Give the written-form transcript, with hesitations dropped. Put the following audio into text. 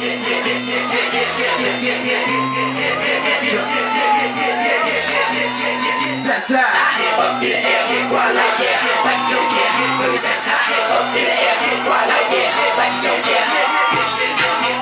Blaqstarr. Up in the air, wild like yeah, like don't care. Where is that high? Up in the air, wild like yeah, like don't care.